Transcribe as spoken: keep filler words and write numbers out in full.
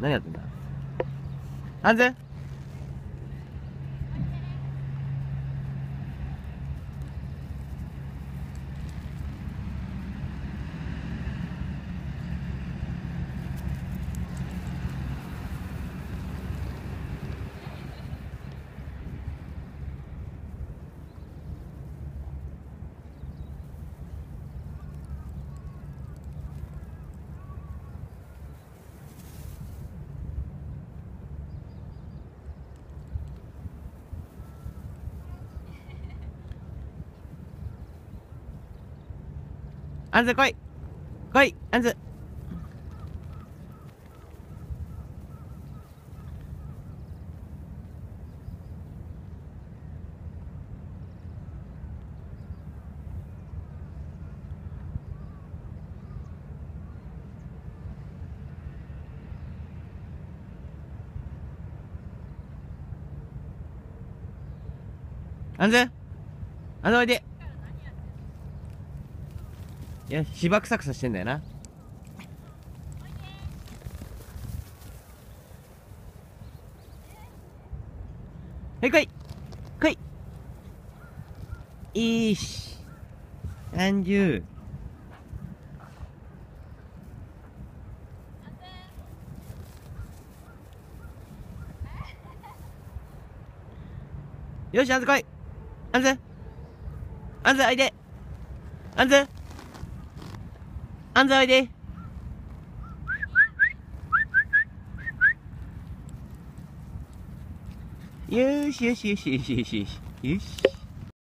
何やってんだ。安全。安全来い来い安全。安全安全おいで。いや、芝くさくさしてんだよな。はい来い来い。いいし安住。よし安全来い安全安全おいで安全安全おいで。よしよしよしよしよしよしよし。